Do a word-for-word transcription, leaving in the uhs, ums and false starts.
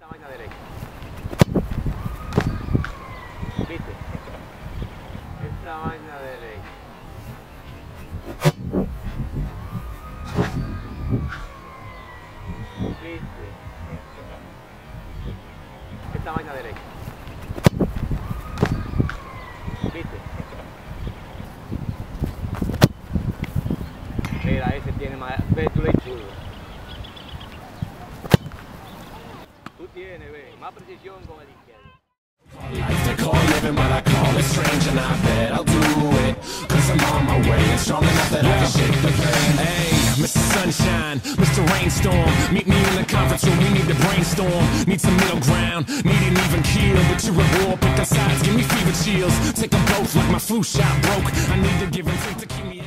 Esta vaina derecha. ¿Viste? Esta vaina derecha. ¿Viste? Esta vaina derecha. ¿Viste? Mira, ese tiene más... Ve, tú le chulo. Tú tienes, ve, más precisión con el izquierdo. Life they call living, but I call it strange, and I bet I'll do it, cause I'm on my way and strong enough that I can shake the pain. Hey, Mister Sunshine, Mister Rainstorm, meet me in the conference room, we need to brainstorm. Need some middle ground, need an even keel, but you're at war, pick the sides, give me fever chills. Take them both like my flu shot broke, I need to give and take to keep me